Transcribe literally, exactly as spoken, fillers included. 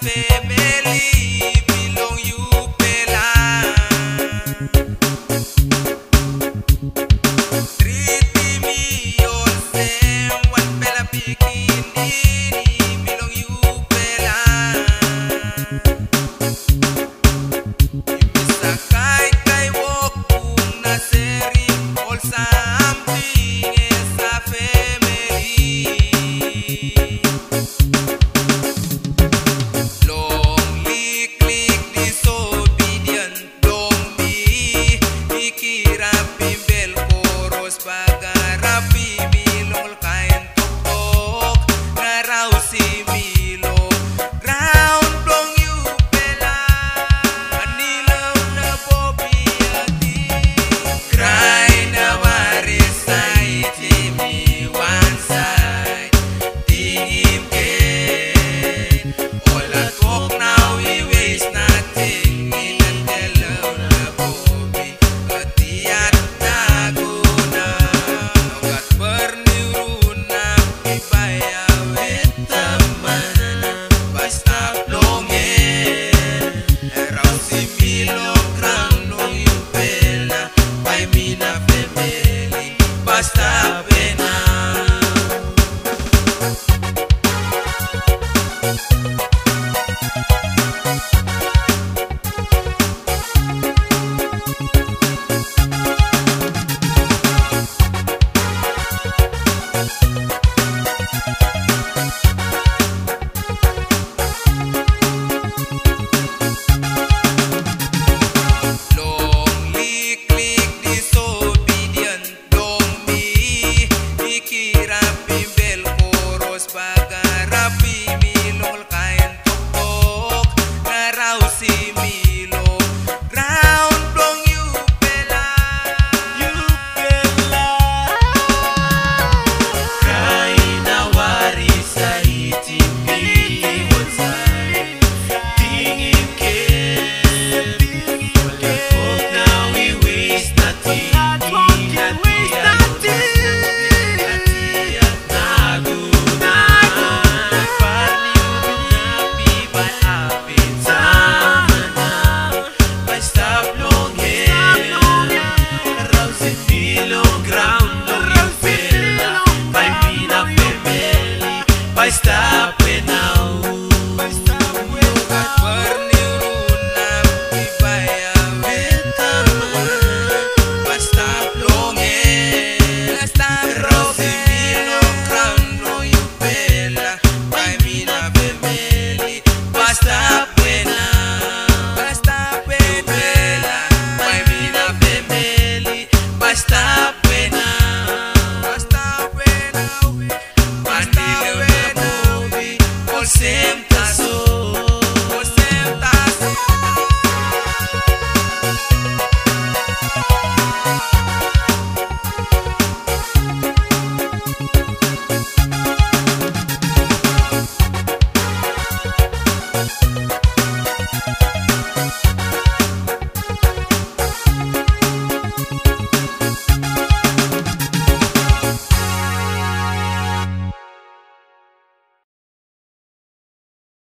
family belong you pela. Treat me all same one pela pikin ini belong you pela. Sakay kay wok kung naseri all something is a family. Lonely click disobedient don't be ikirap bimbel koros pagarapi milol kain tok ngaraw si milo ground dong you pela anilaw na bobi ati cry na waris side me one side tingim ke all at walk now we waste nothing in a telaw na bobi ati at naguna gat berniuruna ibaya wetaman basta plongin eraw si milo krang nung yupela by mina family basta pena. Lonely click disobedient don't be ikirap bimbel koros pagarapi milol kain tok ngaraw si milo ground dong you pela you pela cry na waris sa itimbi wansay tingin ke now we waste nothing Stop it now. Gat berniuruna ibaya wetaman basta plongin eraw si milo krang nung yupela by mina family basta pena basta pena by mina family basta pena basta pena basta pena all same taso all same taso.